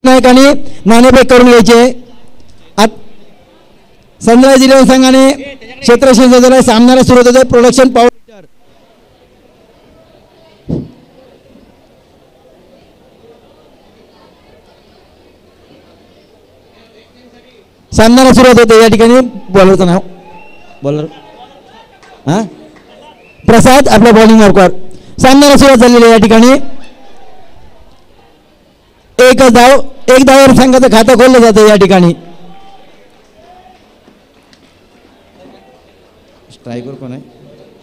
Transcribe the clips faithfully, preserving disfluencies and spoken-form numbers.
नायकांनी नाणेफेक करून घ्यायचे. सनरायझर इलेव्हन संघाने क्षेत्ररक्षण सजवले. सामन्याला सुरुवात होते. प्रोडक्शन पॉवर सामन्याला सुरुवात होते. या ठिकाणी बॉलरचं नाव बॉलर हा प्रसाद आपल्या बॉलिंग वर्कवर. सामन्याला सुरुवात झालेली आहे. या ठिकाणी एक धाव एक धावावर संघाचं खातं खोललं जातं. या ठिकाणी स्ट्रायकर कोण आहे?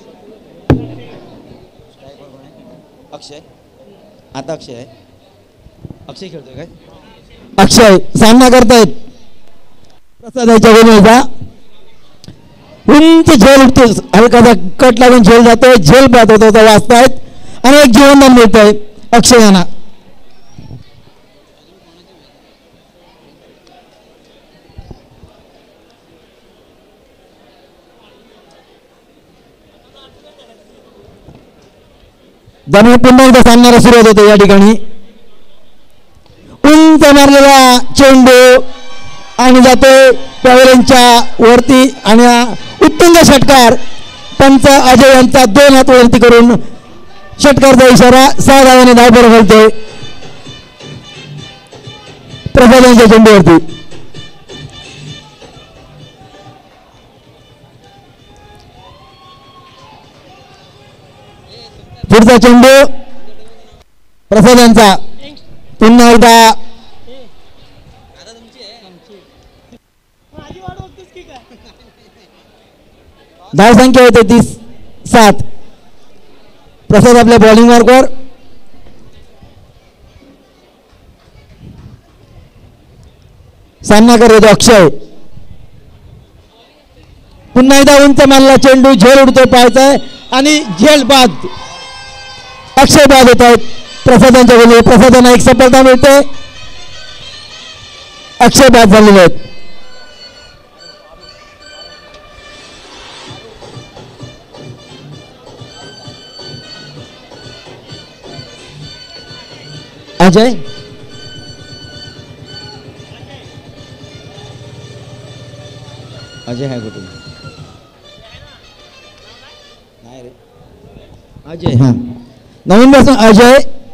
अक्षय. आता अक्षय आहे. अक्षय खेळतोय काय? अक्षय सामना करतायत. प्रसादाच्या गोलचा उंच झेल उठते. हलकाचा कट लागून झेल जातोय. झेल पाहत होता वाचतायत आणि एक जीवनदान मिळतंय अक्षय यांना. दरम्यान पुन्हा एकदा सामन्याला सुरुवात होते. या ठिकाणी उंच मारलेला चेंडू आणि जातोय पवेलेंच्या वरती आणि उत्तुंग षटकार. पंच अजय यांचा दोन हात वरती करून षटकारचा इशारा. सहा धावाने धाव बरोबर घालतोय प्रसाद यांच्या चेंडूवरती. पुढचा चेंडू प्रसाद यांचा. पुन्हा एकदा धाव संख्या होते तीस सात. प्रसाद आपल्या बॉलिंग वर्कवर. सामना करत होतो अक्षय. पुन्हा एकदा उंच मारला चेंडू. झेल उडतोय पाहायचाय आणि झेल बाद. अक्षय बाद होत आहेत प्रसादांच्या गोलवर. प्रसादांना एक सफलता मिळते. अक्षय बाद झालेले आहेत. अजय अजय आहे कुठे? नाही रे अजय. हा नवीन पासून अजय.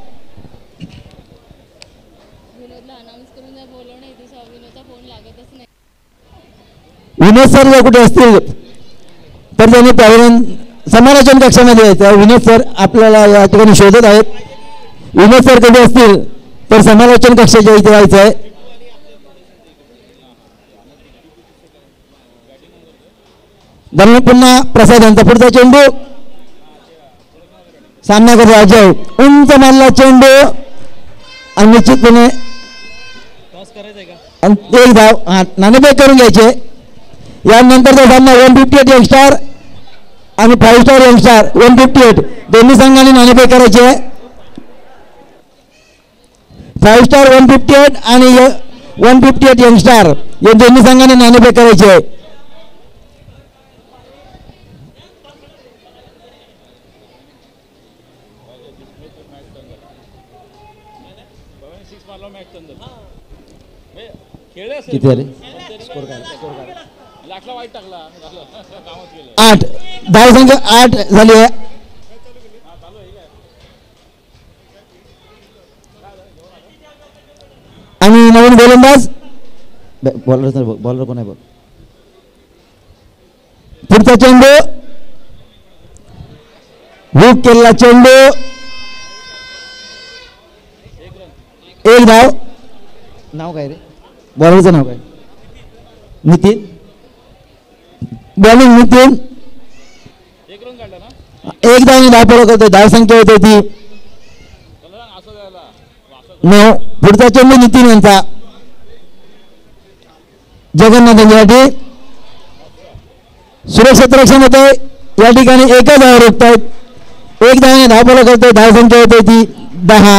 विनोद सर जर कुठे असतील तर त्यांनी त्यावरून समालोचन कक्षामध्ये यायचं. विनोद सर आपल्याला या ठिकाणी शोधत आहेत. विनोद सर कधी असतील तर समालोचन कक्षाच्या इथे व्हायचं आहे. दरम्यान पुन्हा प्रसाद यांचा पुढचा चेंडू. सामना करतो अजय. उंच मारला चेंडू आणि निश्चितपणे एक धाव. हा नाणेफेक करून घ्यायचे. यानंतरचा सामना वन फिफ्टी एट यंगस्टार आणि five star youngster. One fifty eight दोन्ही संघांनी नाणेफेक करायचे. Five star one fifty eight आणि वन फिफ्टी एट यंगस्टार या दोन्ही संघांनी नाणेफेक करायचे. किती आले? आठ. धाव संख्या आठ झाली आहे. आणि नवीन गोलंदाज बॉलर बॉलर कोण आहे बघ. पुढचा चेंडू हुक केलेला चेंडू. एक धाव. नाव काय रे बॉलरचं नाव काय? नितीन. बॉलिंग नितीन. एक धाव धाव पूर्ण करतोय. धाव संख्या होते ती नऊ. पुढचा चेंडू नितीन यांचा. जगन्नाथ यांच्यासाठी सुरक्षित रक्षण होते. या ठिकाणी एकच धाव रोखतायत. एक धावाने धाव पूर्ण करतोय. धाव संख्या होते ती दहा.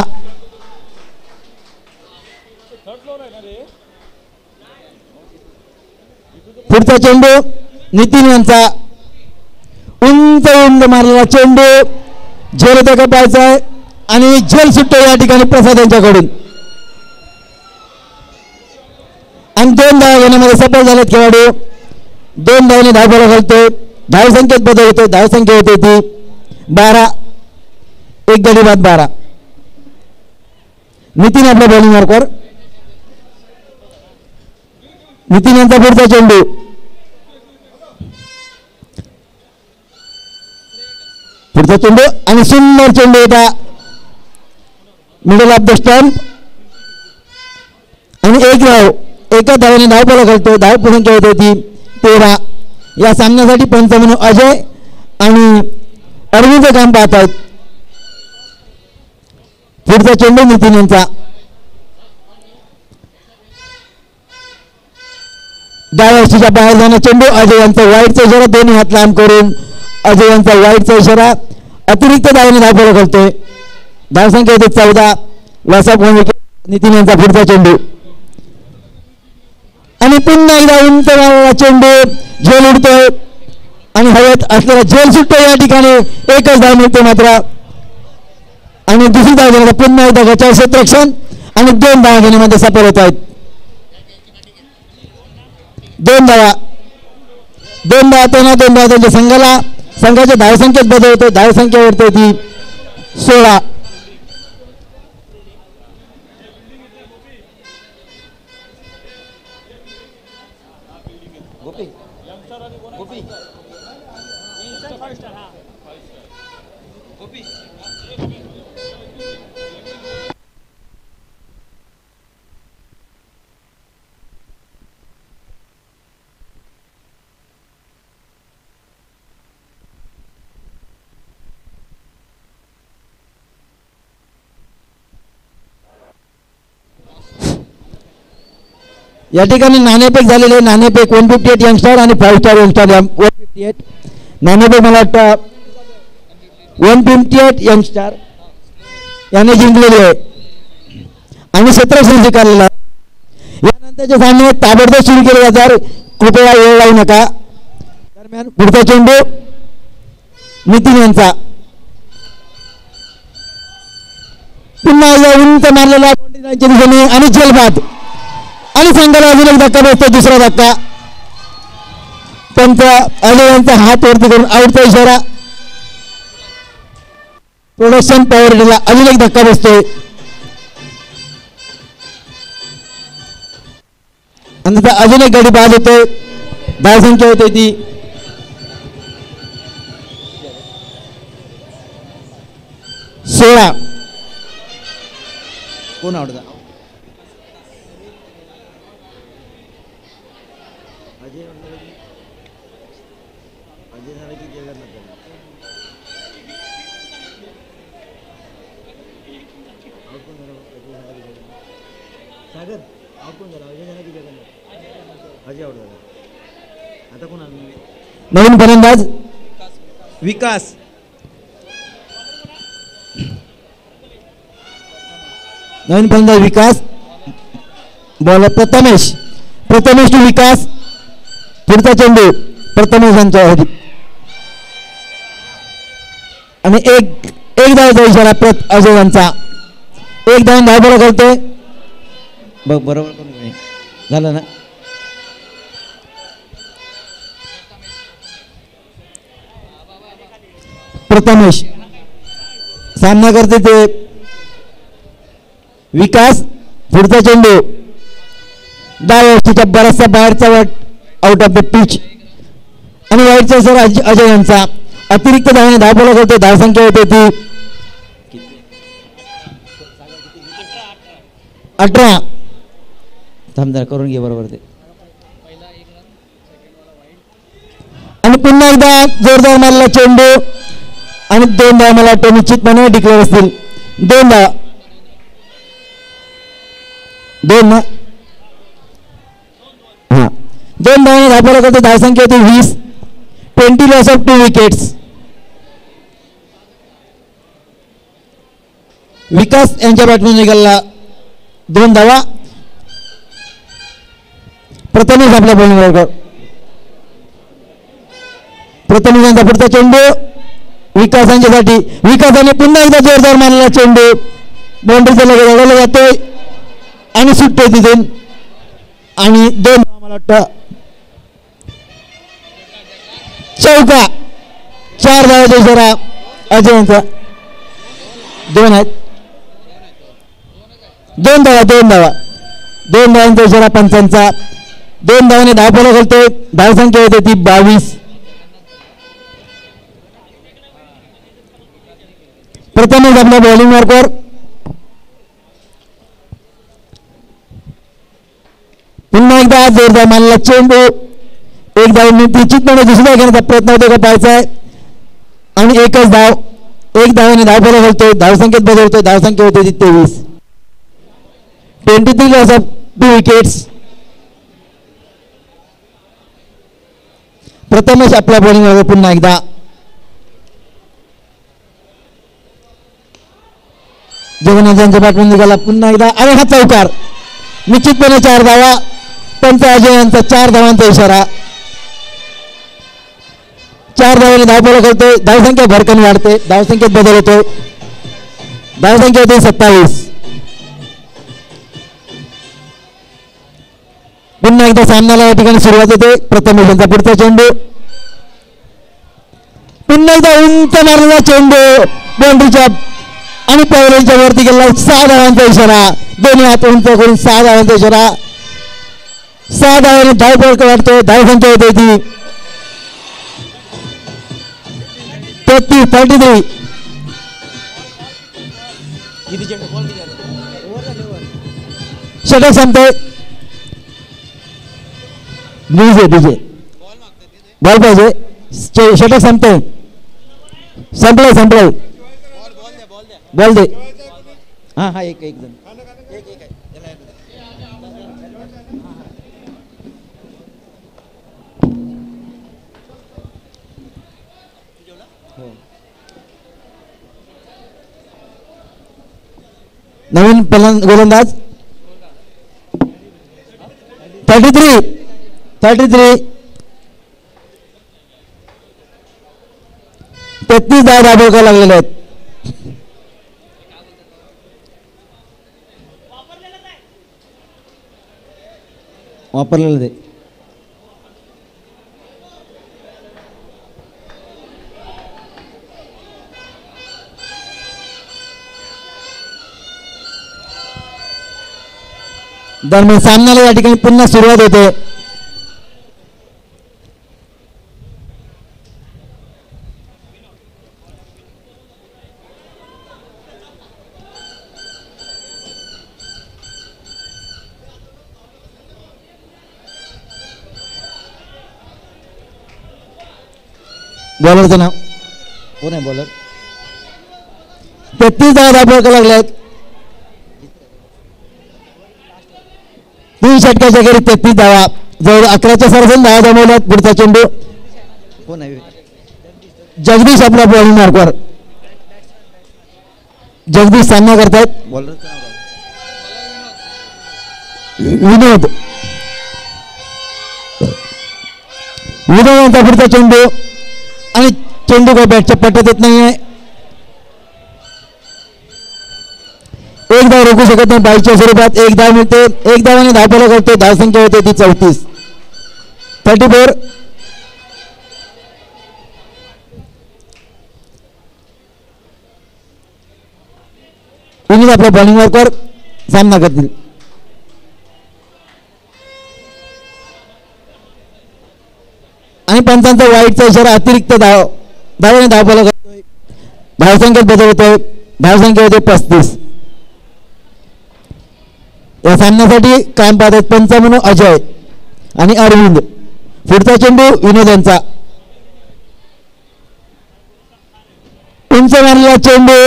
पुढचा चेंडू नितीन यांचा. उंच उंच मारलेला चेंडू. झेल होते का पाहायचा आहे आणि झेल सुटतो या ठिकाणी प्रसाद यांच्याकडून. आणि दोन धावा घेण्यामध्ये सफल झालेत खेळाडू. दोन धावांनी धावफलक घालतोय. धावसंख्येत बदल होतोय. धावसंख्या होते ती बारा. एक गडी बाद बारा. नितीन आपल्या बॉलिंग मार्कवर. नितीन यांचा पुढचा चेंडू. पुढचा चेंडू आणि सुंदर चेंडू होता मिडल ऑफ द स्टंप आणि एक धाव. एका धावाने धावफलक घालतो. धाव संख्या होते ती तेरा. या सामन्यासाठी पंच म्हणून अजय आणि अरविंद काम पाहत आहेत. पुढचा चेंडू नितीन यांचा. डाव्या यष्टीच्या बाहेर जाणं चेंडू. अजय यांचा वाईटचा इशारा. दोन्ही हात लांब करून अजय यांचा वाईटचा इशारा. अतिरिक्त धावाने धावफलक घालतोय. धावसंख्या होते चौदा. Loss one wicket. नितीन यांचा पुढचा चेंडू आणि पुन्हा एकदा उंच मारलेला चेंडू. झेल उडतोय आणि हवेत असलेला झेल सुटतो. या ठिकाणी एकच धाव मिळते मात्र आणि दुसरी धाव घेण्याचा पुन्हा एकदा गचाव क्षेत्ररक्षण आणि दोन धावा घेण्यामध्ये सफल होत आहेत. दोन धावा दोन धावा त्यांना दोन धावा त्यांच्या संघाला. संघाच्या धावसंख्येत बदल होतो. धावसंख्या वाढते ती सोळा. या ठिकाणी नाणेफेक झालेले. नाणेफेक वन फिफ्टी एट यंगस्टर आणि five star youngster. One fifty eight नाणेफेक मला वाटतं वन फिफ्टी एट यंगस्टर याने जिंकलेले आहे आणि क्षेत्ररक्षण स्वीकारलेलं आहे. यानंतरचे सामने ताबडतोब सुरू केले जातात. कृपया वेळ लावू नका. दरम्यान पुढचा चेंडू नितीन यांचा. पुन्हा उंच मारलेला दिशेने आणि झेलबाद आणि संघाला अजून एक धक्का बसतो. दुसरा धक्का. त्यांचा अजय यांचा हात वरती करून आउटचा इशारा. प्रोडक्शन प्रायोरिटीला अजून एक धक्का बसतोय आणि अजून एक गडी बाद होतोय. धावसंख्या होते ती सोळा. कोण आवडता नवीन फलंदाज विकास. नवीन फलंदाज विकास. बॉलर प्रथमेश. प्रथमेश टू विकास. पुढचा चेंडू प्रथमेश यांच्यासाठी आणि एक एक धावाचा इशारा प्रत अजय यांचा. एक धाव धाव करतोय. बघ बरोबर झालं ना. प्रथमेश सामना करते ते विकास. पुढचा चेंडू डाव्या यष्टीच्या बराचसा बाहेरचा वाट आउट ऑफ द पिच आणि वाईटचा सर अजय यांचा. अतिरिक्त धावाने धावफलक होते. धावसंख्या होते ती अठरा. थांबदार करून घे बरोबर ते. आणि पुन्हा एकदा जोरदार मारला चेंडू आणि दोन धावा मला वाटतं निश्चितपणे डिक्लेअर असतील. दोन धावा दोन ना हा दोन धावाने धावफलक होते. धावसंख्या होती वीस. Twenty loss of two wickets. Vikas यांच्या बॅटमॅन निघाला दोन धावा. प्रथमेश आपल्या बॉलिंगवर. प्रथमेश यांचा पुढचा चेंडू विकास यांच्यासाठी. विकासाने पुन्हा एकदा जोरदार मारलेला चेंडू बाउंड्रीच्या लगेच अडवला जातोय आणि सुटतोय तिथून. आणि दोन मला वाटतं चौका. चार धावाचा इशारा अजय यांचा. दोन आहेत, दोन धावा दोन धावा दोन धावांचा इशारा पंचांचा. दोन धावाने धावफलक घालतोय. धावसंख्या होते ती बावीस. प्रथमच आपल्या बॉलिंग मार्कवर पुन्हा एकदा जोरदार मानला चेंडू. एक धाव निश्चितपणे दुसऱ्या घेण्याचा प्रयत्न होतो का पाहायचा आहे आणि एकच धाव. एक धावाने धावफलक घालतोय. धावसंख्येत बदलतोय. धावसंख्या होते ती तेवीस. Twenty three loss of two wickets. प्रथमच आपल्या बॉलिंगवर पुन्हा एकदा जगन्नाथ यांच्या बॅटमॅन निघाला पुन्हा एकदा आणि हा चौकार. निश्चितपणे चार धावा. पंच अजय यांचा चार धावांचा इशारा. चार धावाने धावफलक करतोय. धावसंख्या भरकन वाढते. धावसंख्येत बदल होतोय. धावसंख्या होते सत्तावीस. पुन्हा एकदा सामन्याला या ठिकाणी सुरुवात होते. प्रथम यांचा पुढचा चेंडू. पुन्हा एकदा उंच मारलेला चेंडू बाउंड्रीच्या आणि पवलेच्या वरती गेला. सहा धावांचा इशारा. दोन्ही हात उंच करून सहा धावांचा इशारा. सहा धावाने धावफलक वाढतोय. धावसंख्या होते ती तेहतीस. Thirty three. षटक संपतोय. डीजे डीजे बॉल पाहिजे. षटक संपतोय. संपलंय संपलंय. बॉल दे. हा हा एक एक जण एक एक आहे. नवीन गोलंदाज थर्टी थ्री थर्टी थ्री तेहतीस धावा धाबळका लागलेले आहेत. वापरलेलं ते दरम्यान सामन्याला या ठिकाणी पुन्हा सुरुवात होते. बॉलरचं नाव कोण आहे? बॉलर तेहतीस धावा धाबळका लागले आहेत. तीन षटकाच्या घरी तेहतीस धावा. जवळ अकराच्या सरसन धावा जमवल्यात. पुढचा चेंडू कोण आहे? जगदीश आपल्या बॉलिंग मार्कवर. जगदीश सामना करतायत. बॉलरचं नाव विनोद. विनोद यांचा पुढचा चेंडू आणि चेंडू का बॅटच्या पट्ट्यात येत नाहीये. एक धाव रोखू शकत नाही. बाईच्या स्वरूपात एक धाव मिळते. एक धावाने धावफलक करतो. धावसंख्या होते ती चौतीस. Thirty four. विनीत आपल्या बॉलिंग वर्कवर सामना करतील. आणि पंचांचा वाईटचा इशारा. अतिरिक्त धाव धावाने धावफलक करतोय. धावसंख्येत बदल होतोय. धावसंख्या होते पस्तीस. या सामन्यासाठी काम पाहतात पंच म्हणून अजय आणि अरविंद. पुढचा चेंडू विनोद यांचा. उंच मारलेला चेंडू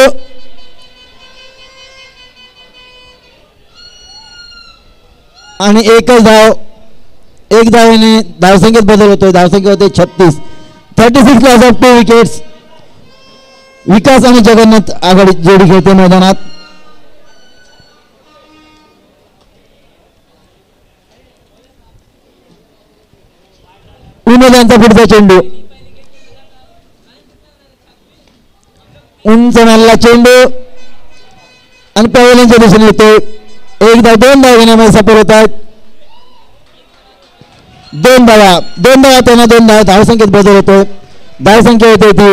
आणि एकच धाव. एक धावाने धावसंख्येत बदल होतोय. धावसंख्या होते छत्तीस. Thirty six loss of two wickets. Vikas आणि जगन्नाथ आघाडी जोडी खेळते मैदानात. विनोद यांचा पुढचा चेंडू. उंच मारलेला चेंडू आणि पवलेंच्या दिशेने येतो. एक धाव दोन धाव घेण्यामध्ये सफल होत आहेत. दोन धावा दोन धावा त्यांना दोन धावा धावसंख्येत बदल होतोय. धावसंख्या होते ती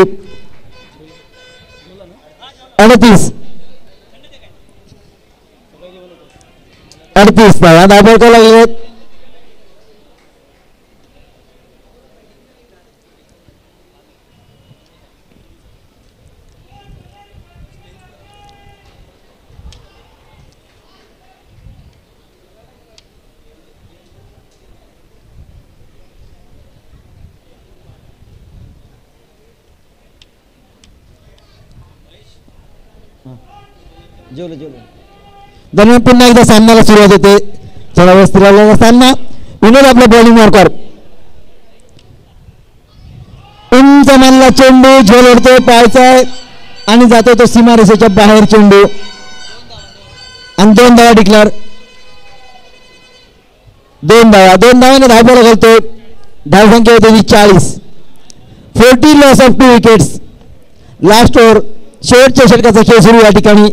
अडतीस अडतीस धावा धाव लागले. दरम्यान पुन्हा एकदा सामन्याला सुरुवात होते. चला वस्तीला सामना विनोद आपल्या बॉलिंग मार्कर उंच मानला चेंडू झोल ओढतोय पाहायचा आणि जातो तो सीमारेषेच्या बाहेर चेंडू आणि दोन धावा डिक्लेअर. दोन धावा दोन धावाने धावबोला घालतोय. धावसंख्या होती चाळीस. Forty loss of two wickets. Last over शेवटच्या षटकाचा खेळ सुरू या ठिकाणी.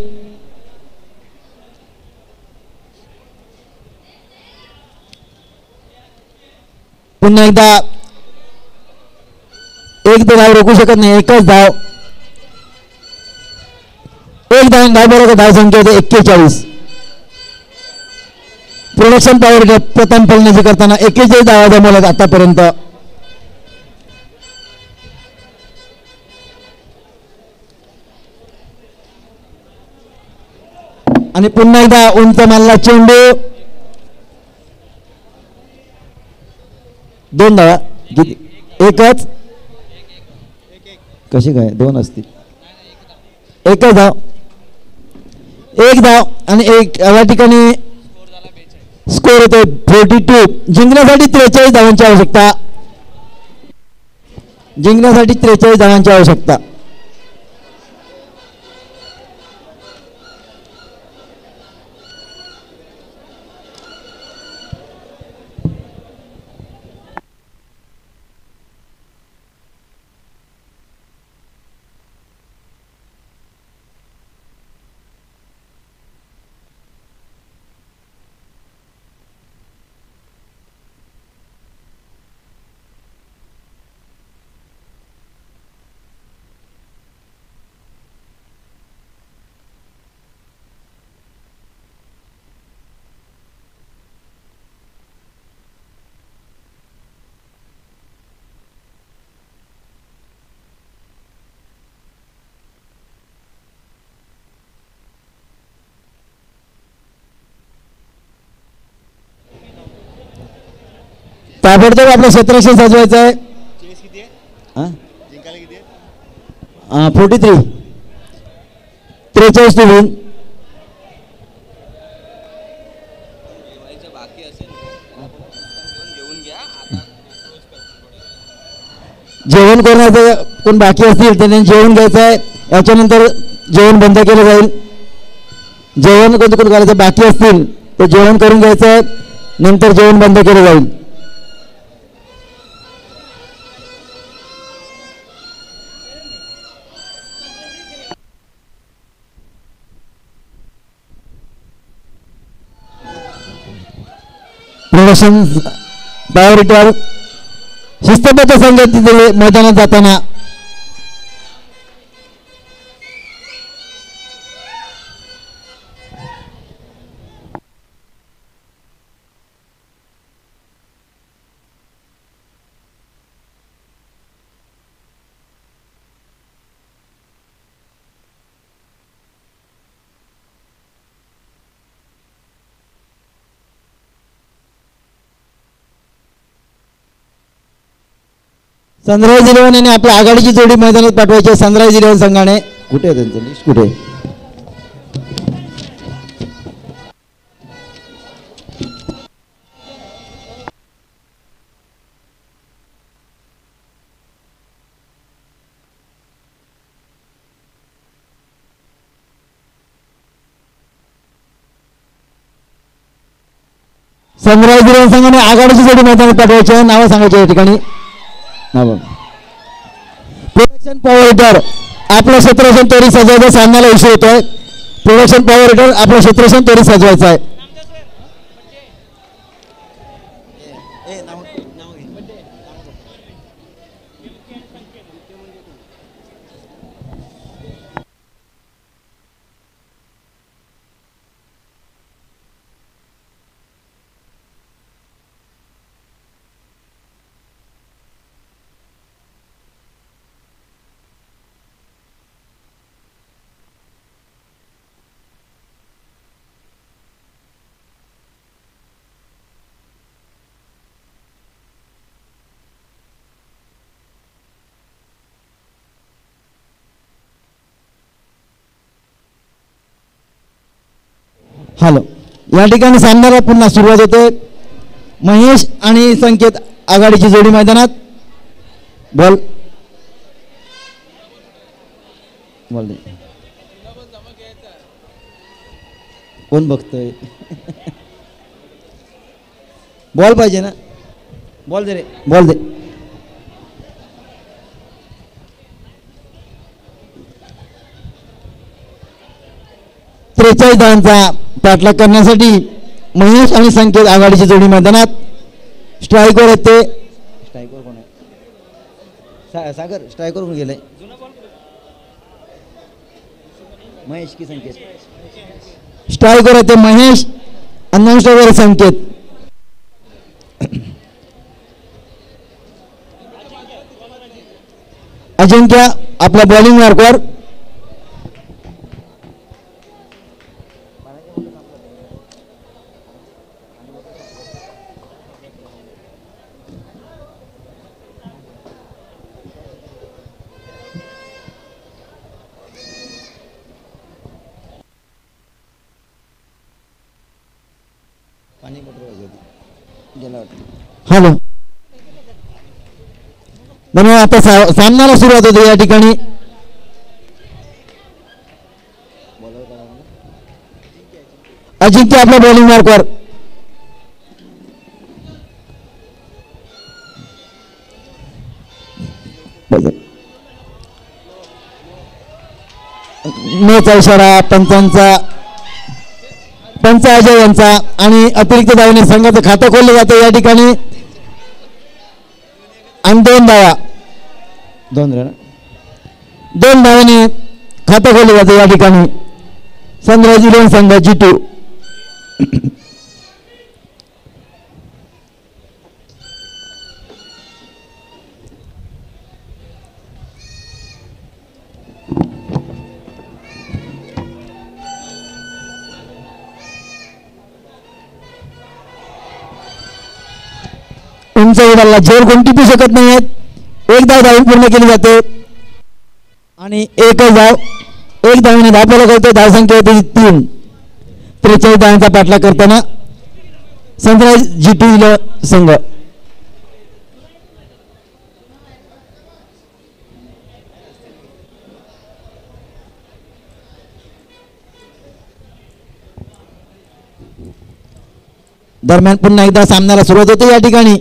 पुन्हा एकदा एक धाव रोखू शकत नाही. एकच धाव एक धाव धाव बरोबर धाव संख्या होते एक्केचाळीस. प्रोडक्शन पॉवर प्रथम फलंदाजी करताना एक्केचाळीस धावा जमवल्यात आतापर्यंत. आणि पुन्हा एकदा उंच मानला चेंडू दोन धावा किती एकच कशी काय दोन असतील एकच धाव एक धाव आणि एक या ठिकाणी स्कोर होते फोर्टी टू. जिंकण्यासाठी त्रेचाळीस धावांची आवश्यकता. जिंकण्यासाठी त्रेचाळीस धावांची आवश्यकता. ताबडतोब आपलं क्षेत्ररक्षण सजवायचं आहे. फोर्टी थ्री त्रेचाळीस टू विन. जेवण करण्याचं कोण बाकी असतील त्यांनी जेवण घ्यायचं आहे. याच्यानंतर जेवण बंद केलं जाईल. जेवण कोणतं कोण करायचं बाकी असतील तर जेवण करून घ्यायचं आहे. नंतर जेवण बंद केलं जाईल. प्रोडक्शन पॉवर हिटर शिस्तबद्ध संगती दिले मैदानात जाताना. सनराइज इलेव्हन यांनी आपल्या आघाडीची जोडी मैदानात पाठवायची. सनराइज इलेव्हन संघाने कुठे आहे त्यांचं लिस्ट कुठे? सनराइज इलेव्हन संघाने आघाडीची जोडी मैदानात पाठवायची. नावं सांगायची या ठिकाणी. प्रोडक्शन पॉवर हिटर आपलं क्षेत्ररक्षण तोरी सजवायचं. सामन्याला उशीर होतोय. प्रोडक्शन पॉवर हिटर आपलं क्षेत्ररक्षण तोरी सजवायचं आहे. हॅलो, या ठिकाणी सामन्याला पुन्हा सुरुवात होते. महेश आणि संकेत आघाडीची जोडी मैदानात. बॉल बॉल दे. कोण बघतोय? बॉल पाहिजे ना. बॉल दे रे, बॉल दे. त्रेचाळीस धावांचा पाठलाग करण्यासाठी महेश आणि संकेत आघाडीची जोडी मैदानात. स्ट्राईकवर येते. स्ट्राईकवर कोण आहे? सागर स्ट्राईकवर कोण गेलंय? महेश की संकेत? स्ट्राईकवर येते महेश आणि नॉन स्ट्राईकवर संकेत. अजिंक्य आपल्या बॉलिंग मार्कवर. हॅलो, धन्यवाद. आता सामन्याला सुरुवात होते. या ठिकाणी अजिंक्य आपल्या बॉलिंग मार्कवर. नोचा इशारा पंचांचा, पंच अजय यांचा आणि अतिरिक्त धावने संघाचं खातं खोललं जातं या ठिकाणी. आणि दोन धावा, दोन दोन धावाने खातं खोललं जातं या ठिकाणी. सनराइज इलेव्हन संघ जी टू. उंच उडाला जोर कोण टिपू शकत नाही आहेत. एक धाव धावून पूर्ण केली जाते आणि एकच धाव, एक धावाने धावला करतो. धावसंख्या होती तीन. त्रेचाळीस धावांचा पाठलाग करताना सनराइज जी टू संघ. दरम्यान पुन्हा एकदा सामन्याला सुरुवात होते या ठिकाणी.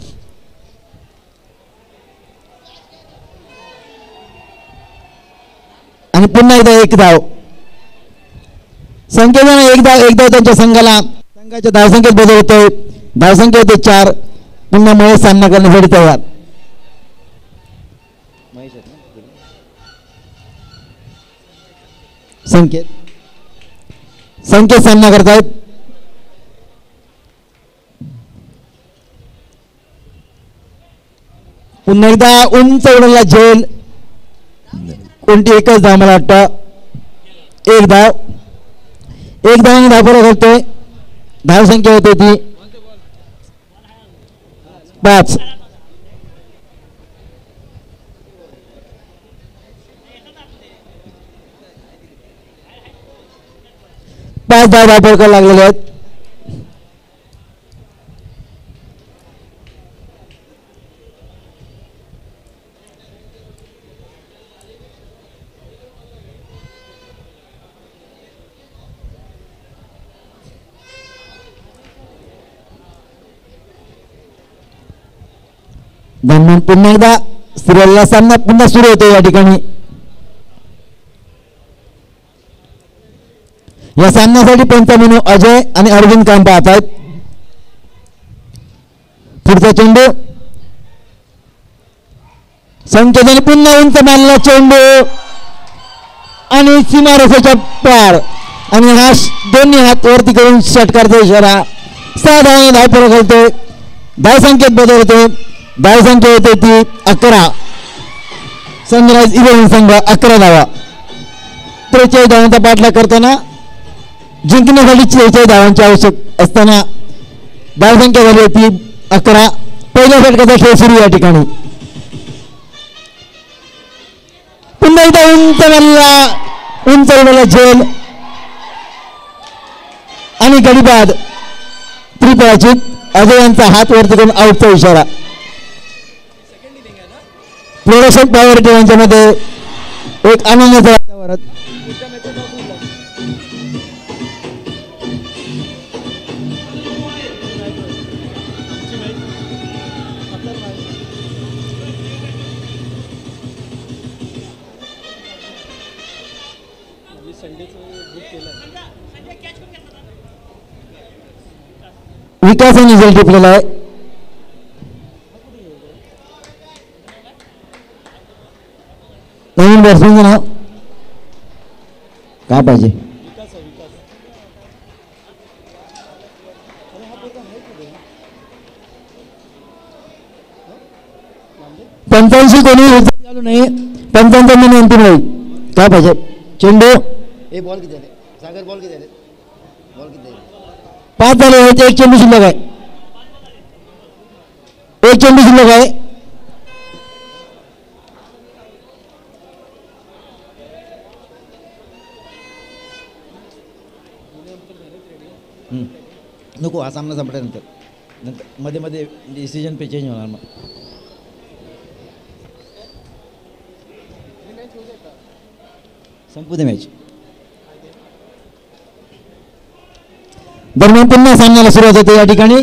आणि पुन्हा एकदा एक धाव. संख्येने एक धाव, एक धाव त्यांच्या संघाला. संघाच्या धावसंख्येत बदल होतोय. धावसंख्या होते चार. पुन्हा महेश सामना करण्यासाठी तयार. संकेत संकेत सामना करतायत. पुन्हा एकदा उंच उडवला झेल. कोणती एकच धाव मला वाटतं. एक धाव, एक धावाने धावफलक घालतोय. धावसंख्या होते ती पाच. पाच धाव धावफलक लागलेले आहेत. दरम्यान पुन्हा एकदा सिरियलला सामना पुन्हा सुरू होतो या ठिकाणी. या सामन्यासाठी पंच म्हणून अजय आणि अरविंद काम पाहत आहेत. पुढचा चेंडू संकेताने पुन्हा उंच मारलेला चेंडू आणि सीमारेषेच्या पार. आणि हा दोन्ही हात वरती करून षटकारचा इशारा. सहा धावाने धावफलक घालतोय. धावसंख्येत बदल होते. धावसंख्या होते ती अकरा. सनराइज इलेव्हन संघ अकरा धावा. त्रेचाळीस धावांचा पाठलाग करताना जिंकण्यासाठी त्रेचाळीस धावांची आवश्यक असताना धावसंख्या झाली होती अकरा. पहिल्या षटकाचा खेळ सुरू या ठिकाणी. पुन्हा एकदा उंच मारला, उंच उडवला झेल आणि गडीबाद त्रिपराचित अजय यांचा हात वरती करून आउटचा इशारा. प्रोडक्शन प्रायोरिटी यांच्यामध्ये एक आनंदाचं वातावरण. विकासाने रिझल्ट टिपलेला आहे. नवीन बॅट्समॅनचं नाव काय पाहिजे. पंच्याऐंशी कोणी चालू नाही. पंच्याण्णव म्हणून अंतिम नाही. काय पाहिजे. चेंडू ए बॉल किती झाले सागर बॉल किती झाले बॉल किती झाले पाच झाले आहेत. एक चेंडू शिल्लक आहे. एक चेंडू शिल्लक आहे. नको हा सामना संपल्यानंतर नंतर मध्ये मध्ये डिसिजन पे चेंज होणार. मग संपू दे मॅच. दरम्यान पुन्हा सामन्याला सुरुवात होते या ठिकाणी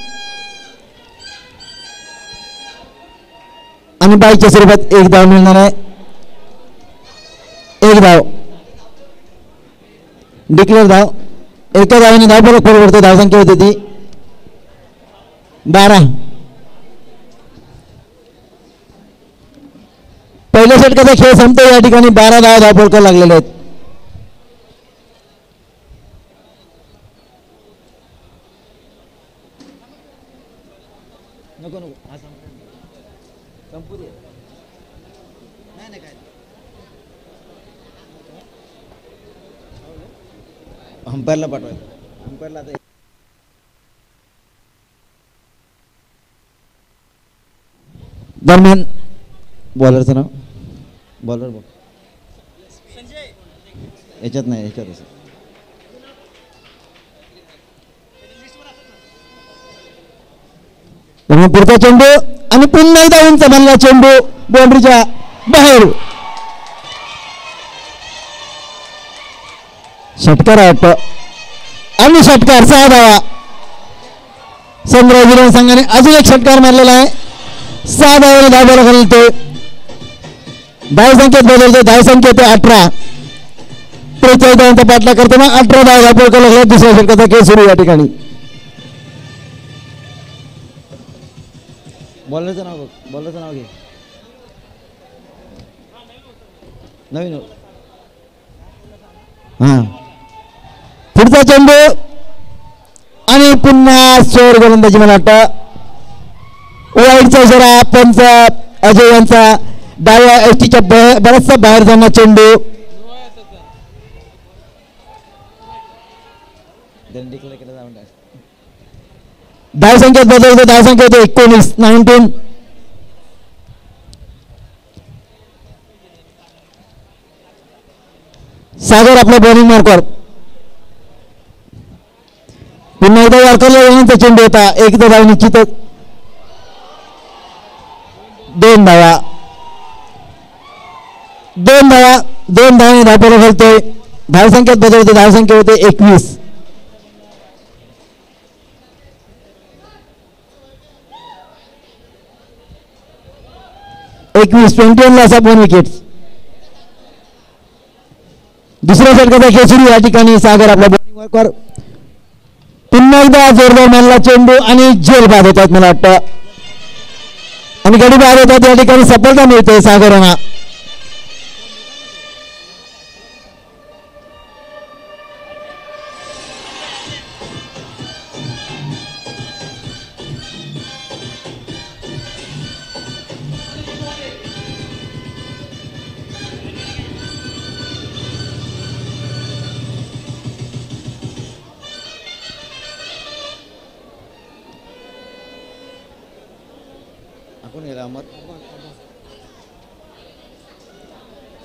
आणि बाईच्या स्वरूपात एक धाव मिळणार आहे. एक धाव डिक्लेअर धाव. एका धावाने धाव फरक पडतो. धावसंख्या होती ती बारा. पहिल्या षटकाचा खेळ संपतो या ठिकाणी. बारा धाव धावफलक लागलेले आहेत. नको नको हा संपू दे. नाही नाही काय अंपायरला पाठवायचं. अंपायरला आता दरम्यान बॉलरचं नाव बॉलर बॉल याच्यात नाही याच्यात असं. पुढचा चेंडू आणि पुन्हा एकदा उंच बनला चेंडू बाउंड्रीच्या बाहेर. षटकार आहे आणि षटकार सहा धावा. संग्रह संघाने अजून एक षटकार मारलेला आहे. सहा धावाने धाव घालते. धाव संख्येत बदलते. धाव संख्येत अठरा. त्रेचाळीस धावांचा पाठला करताना अठरा धाव धाव लागला. दुसऱ्या षटकाचा खेळ सुरू या ठिकाणी. बॉलरचं नाव बघ. बॉलरचं नाव घे. नवीन हा पुढचा चेंडू आणि पुन्हा चोर गोलंदाजी. मला वाटतं वाईटचा इशारा. पंच अजय यांचा डाव्या एसटीच्या बराचसा बाहेर जाणार चेंडू. धाव संख्येत बदलतो. धाव संख्या होते एकोणीस. नाईन्टीन. सागर आपल्या बॉलिंग मार्कवर. पुन्हा एकदा वारकरला येण्याचा चेंडू होता. एकदा धाव निश्चितच. दोन धावा. दोन धावा. दोन धावाने धाव घालतोय. धाव संख्येत बदलते. धाव संख्या होते एकवीस. एकवीस ट्वेंटी वन ला असा दोन विकेट. दुसऱ्या षटकाचा खेळ सुरू या ठिकाणी. सागर आपल्या बॉलिंग वर्कवर. पुन्हा एकदा जोरदार मारला चेंडू आणि जेल बाद होतात मला वाटतं. आणि गडी बाद होतात. या ठिकाणी सफलता मिळते सागरांना. कोण गेला अमर.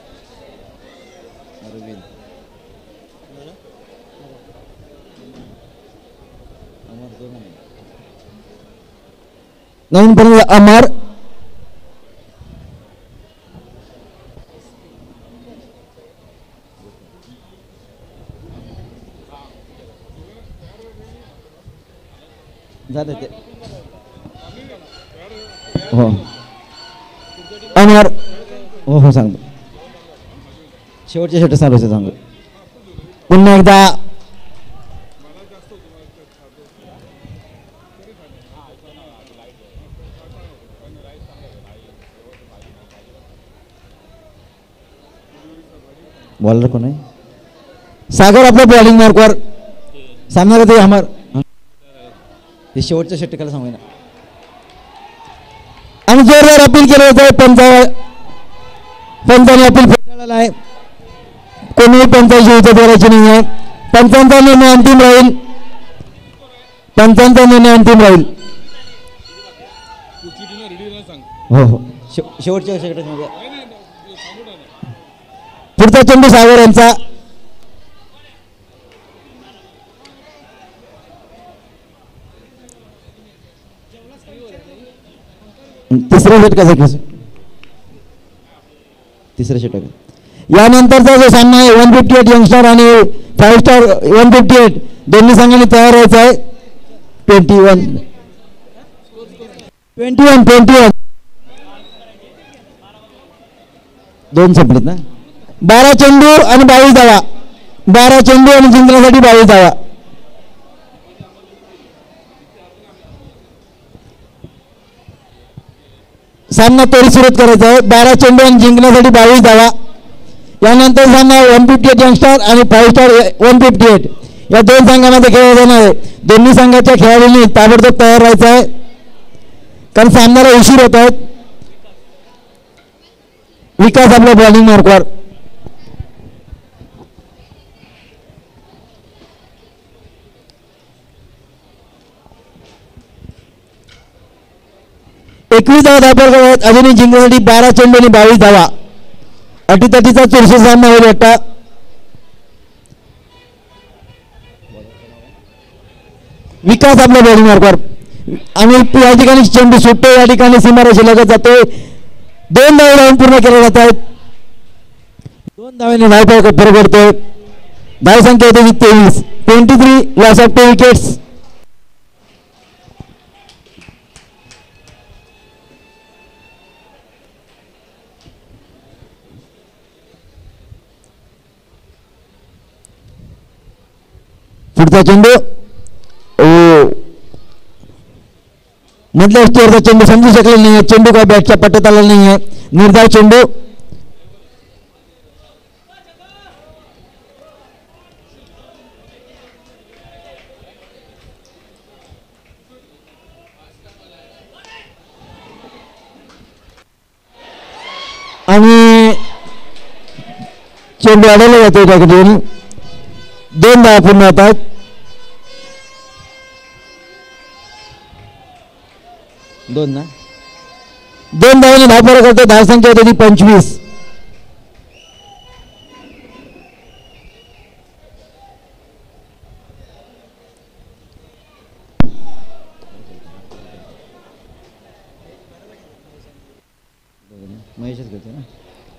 अरविंद नवीन फलंदाज अमर, झालं ते हो अमर हो हो सांगतो शेवटच्या शेवटी चालू सांगतो पुन्हा एकदा बॉलर कोण आहे सागर आपल्या बॉलिंग मार्कवर सामना ते अमर हे शेवटच्या षटकाला सांगू ना आणि जोरदार अपील केलं होतं पंचा पंचाने अपील फेटाळलेलं आहे कोणीही पंचांची युती करायची नाही आहे पंचांचा निर्णय अंतिम राहील पंचांचा निर्णय अंतिम राहील हो हो शेवटच्या षटकामध्ये पुढचा चेंडू सागर यांचा तिसऱ्या षटकाचा खेळ तिसऱ्या षटक यानंतरचा जो सामना आहे वन फिफ्टी एट यंगस्टर आणि five star one fifty eight दोन्ही संघांनी तयार व्हायचं आहे twenty one twenty one twenty one दोन संपलेत ना बारा चेंडू आणि बावीस धावा बारा चेंडू आणि जिंकण्यासाठी बावीस धावा सामना तोडी सुरुवात करायचा आहे बारा चेंडू आणि जिंकण्यासाठी बावीस धावा यानंतर सामना वन फिफ्टी एट यंगस्टर आणि five star one fifty eight या दोन संघांमध्ये खेळला जाणार आहे दोन्ही संघाच्या खेळाडूंनी ताबडतोब तयार राहायचं आहे कारण सामन्याला उशीर होत आहेत विकास आपल्या बॉलिंग मार्कवर एकवीस धावा धापड आहेत अजूनही जिंकण्यासाठी बारा चेंडू आणि बावीस धावा अटीतटीचा चुरशी सामना होईल वाटता विकास आपल्या बॉलिंग मार्कवर आणि या ठिकाणी चेंडू सुटतो या ठिकाणी सीमारेषे लगत जातोय दोन धावे लावून पूर्ण केले जात आहेत दोन धाव्याने धाव फरक पडतोय धाव संख्या होते तेवीस twenty three loss of two wickets पुढचा चेंडू मधल्या स्टेअरचा चेंडू समजू शकले नाही चेंडू काय बॅटच्या पट्ट्यात आला नाही आहे निर्धाव चेंडू आणि चेंडू अडवला जातो त्या ठिकाणी दोन धावा पूर्ण होतात दोन ना दोन धावाने धाव फरक करतो धाव संख्या होती पंचवीस महेशच करतो ना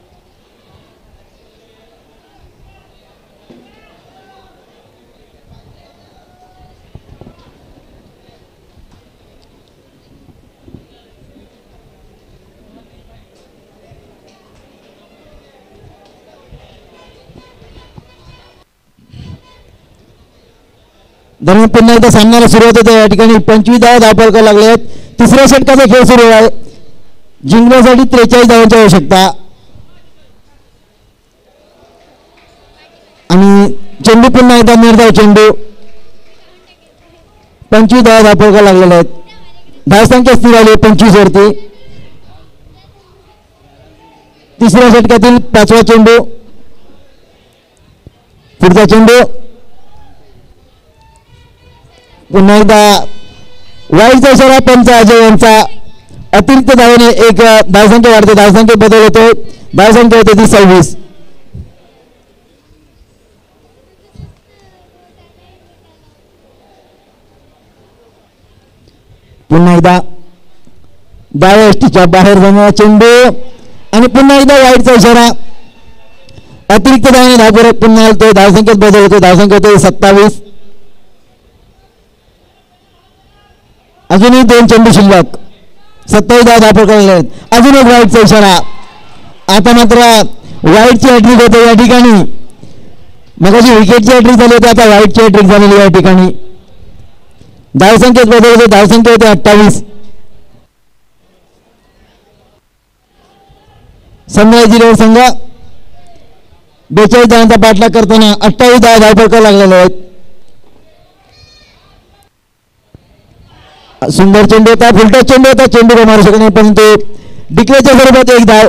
दरम्यान पुन्हा एकदा सामन्याला सुरुवात होते या ठिकाणी पंचवीस धावा धावफलक लागले आहेत तिसऱ्या षटकाचा खेळ सुरू आहे जिंकण्यासाठी त्रेचाळीस धावांची आवश्यकता आणि चेंडू पुन्हा एकदा निर्धाव चेंडू पंचवीस धावा धावफलक लागलेले आहेत धावसंख्या स्थिर आली पंचवीस वरती तिसऱ्या षटकातील पाचवा चेंडू पुढचा चेंडू पुन्हा एकदा वाईटचा इशारा पंच अजय यांचा अतिरिक्त धावेने एक धावसंख्या वाढते धावसंख्या बदल होतो धावसंख्या होते ती सव्वीस पुन्हा एकदा डाव्या यष्टीच्या बाहेर जाणारा चेंडू आणि पुन्हा एकदा वाईटचा इशारा. अतिरिक्त धावाने धावफरक पुन्हा होतो. धावसंख्येत बदल होतो. धावसंख्या होते सत्तावीस. अजूनही दोन चेंडू शिल्लक. सत्तावीस धावा धावफरक आहेत. अजून एक वाईटचा इशारा. आता मात्र वाईटची हॅट्रिक होते या ठिकाणी. मगाशी विकेटची हॅट्रिक झाली होती, आता वाईटची हॅट्रिक झालेली या ठिकाणी. धावसंख्येत बदल होते. धावसंख्या होते अठ्ठावीस. संभाजीनगर संघ बेचाळीस धावांचा पाठलाग करताना अठ्ठावीस धावा धावफलक लागलेले आहेत. सुंदर चेंडू होता. फुलटा चेंडू होता. चेंडू का मारू शकत नाही, परंतु डिक्लेअरच्या स्वरूपात एक धाव.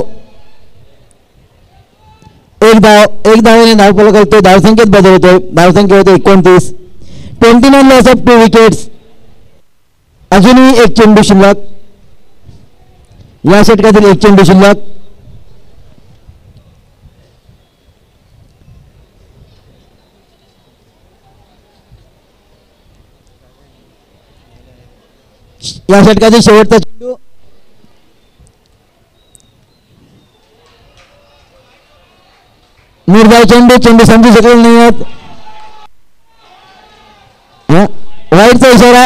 एक धाव एक धावाने धावफलक होतो. धावसंख्येत बदल होतोय. धावसंख्या होते एकोणतीस. Twenty nine loss of two wickets. अजूनही एक चेंडू शिल्लक. या षटकातील एक चेंडू शिल्लक. या षटकातील शेवटचा चेंडू. निर्धाव चेंडू. चेंडू समजू शकले नाही आहेत. वाईटचा इशारा.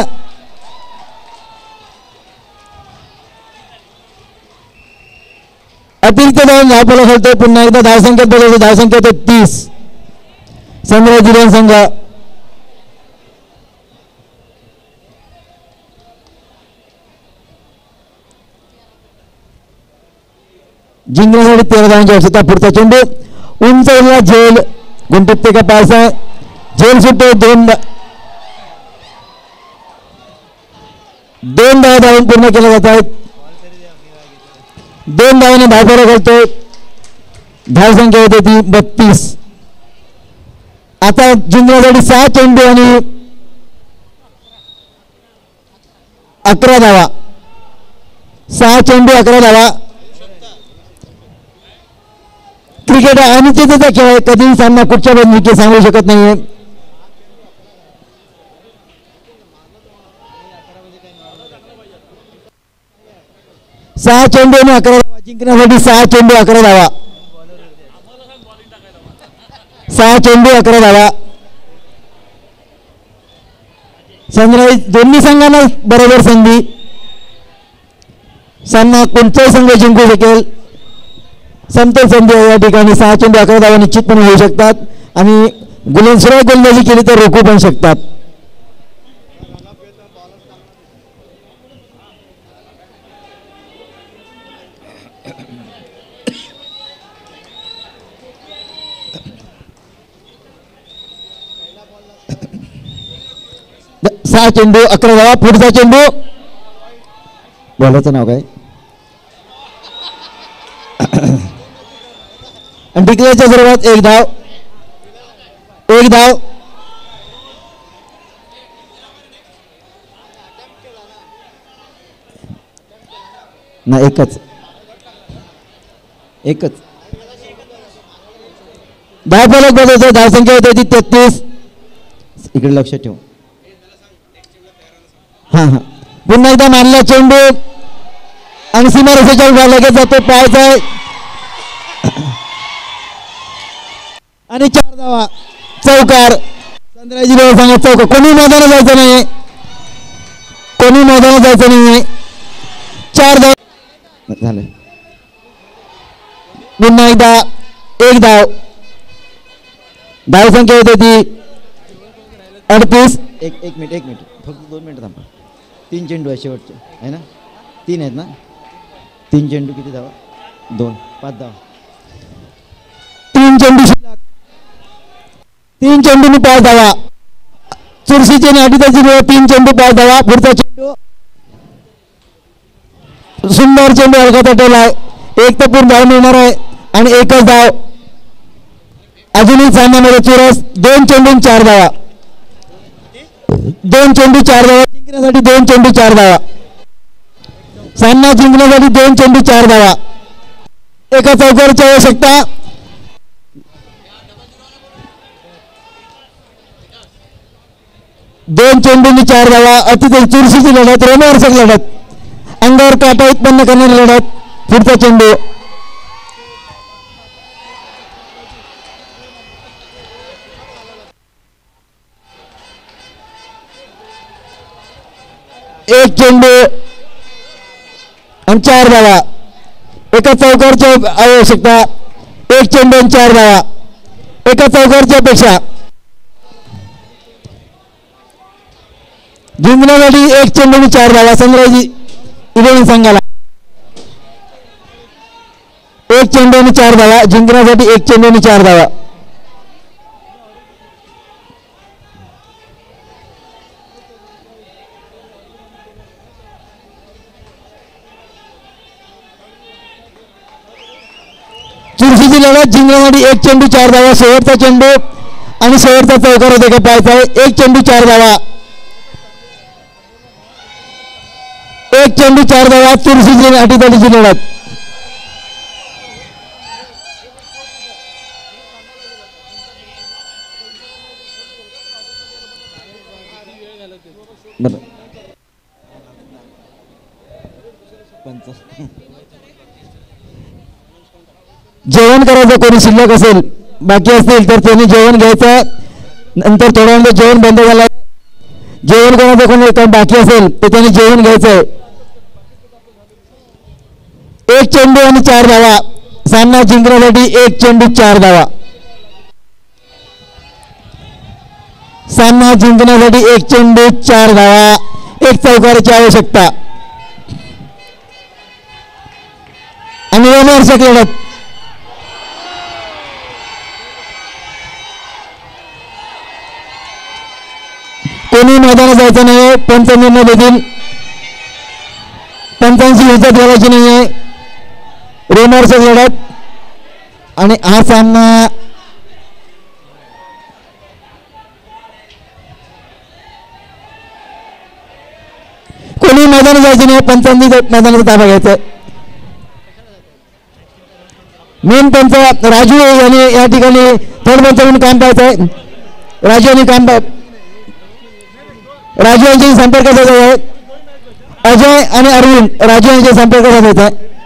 अतिरिक्त धाव धावफलक होतोय. पुन्हा एकदा धावसंख्येत बदलतो. धावसंख्या होते तीस. संभाजीनगर संघ जिंकण्यासाठी तेरा धावांची आवश्यकता. पुढचा चेंडू उंच उडला. झेल गुंटिपते का पावसा. झेल सुटतो. दोन दोन धावा धावून पूर्ण केल्या जात आहेत. दोन धावाने धावफलक होतोय. धावसंख्या होते ती बत्तीस. आता जिंकण्यासाठी सहा चेंडू आणि अकरा धावा. सहा चेंडू अकरा धावा. क्रिकेट हा अनिश्चिततेचा खेळ आहे. कधीही सामना कुठच्या बाजूने सांगू शकत नाहीये. सहा चेंडू आणि अकरा धावा. जिंकण्यासाठी सहा चेंडू अकरा धावा. सहा चेंडू अकरा धावा. सनराईज दोन्ही संघांना बरोबर संधी. सामना कोणताही संघ जिंकू शकेल. समतोल संधी या ठिकाणी. सहा चेंडू अकरा धावा निश्चितपणे होऊ शकतात आणि गुलनसुरा गोलंदाजी केली तर रोखू पण शकतात. सहा चेंडू अकरा धावा. पुढचा चेंडू. बॉलाचं नाव काय? डिक्लेअरच्या सर्वात एक धाव. एक धाव. ना एकच एकच धावफलक बदलतो. धावसंख्या होते ती तेहतीस. इकडे लक्ष ठेव. हा हा पुन्हा एकदा मारला चेंडू आणि सीमारेषेच्या लगेच जातो. पाहायचा आहे आणि चार धावा. चौकार. चंद्राजी सांगा चौकार. कोणी मैदानात जायचं नाही. कोणी मैदानात जायचं नाही. चार धाव झाले. पुन्हा एकदा एक धाव. धावसंख्या होते ती अडतीस. एक एक मिनिट एक मिनिट फक्त दोन मिनिट थांबा. तीन चेंडू आहे शेवटचे आहे ना. तीन आहेत ना. तीन चेंडू किती धावा. दोन. पाच धावा. तीन चेंडू शिल्लक. तीन चेंडूनी पाच धावा. चुरशीचे अडीचाची वेळ. तीन चेंडू पाच धावा. पुढचा चेंडू. सुंदर चेंडू हलका तटवलाय. एक तर पूर्ण धाव मिळणार आहे आणि एकच धाव. अजूनही सामन्यामध्ये चुरस. दोन चेंडू चार धावा. दोन चेंडू चार धावा. जिंकण्यासाठी दोन चेंडू चार धावा. सामना जिंकण्यासाठी दोन चेंडू चार धावा. एका चौकारची आवश्यकता. दोन चेंडूंनी चार धावा. अतिशय चुरशीची लढत, रोमहर्षक लढत, अंगावर काटा उत्पन्न करणारी लढत. पुढचा चेंडू एक चेंडू आणि चार धावा. एका चौकारची आवश्यकता. एक चेंडू आणि चार धावा. एका चौकारची अपेक्षा. जिंकण्यासाठी एक चेंडू आणि चार धावा संग्राजी इलेव्हन संघाला. एक चेंडू आणि चार धावा. जिंकण्यासाठी एक चेंडू आणि चार धावा. चुरशीची लढत. जिंकण्यासाठी एक चेंडू चार धावा. शेवटचा चेंडू आणि शेवटचा चौकार होते का पाहायचा आहे. एक चेंडू चार धावा. एक चेंडू चार धावा. चुरशीची अटीतटीची लढत. जेवण करायचं कोणी शिल्लक असेल, बाकी असतील तर त्यांनी जेवण घ्यायचं. नंतर थोड्या वेळ जेवण बंद झालं. जेवण करायचं कोणी काही बाकी असेल तर त्यांनी जेवण घ्यायचंय. एक चेंडू आणि चार धावा. सामना जिंकण्यासाठी एक चेंडू चार धावा. सामना जिंकण्यासाठी एक चेंडू चार धावा. एक चौकाराची आवश्यकता आणि रोमहर्षक लढत. कोणी मैदानात जायचं नाही. पंच निर्णय देतील. पंचांची इज्जत ठेवायची नाहीये. रोमहर्षक लढत आणि हा सामना कोणी मैदानात जायचं नाही. पंचांनी मैदानाचा ताबा घ्यायचा. मेन पंच राजू यांनी या ठिकाणी थर्ड पंच म्हणून काम पाहायचं. राजू यांनी काम राजू यांच्याशी संपर्क साधायचा आहे. अजय आणि अरविंद राजू यांच्या संपर्क साधायचा आहे.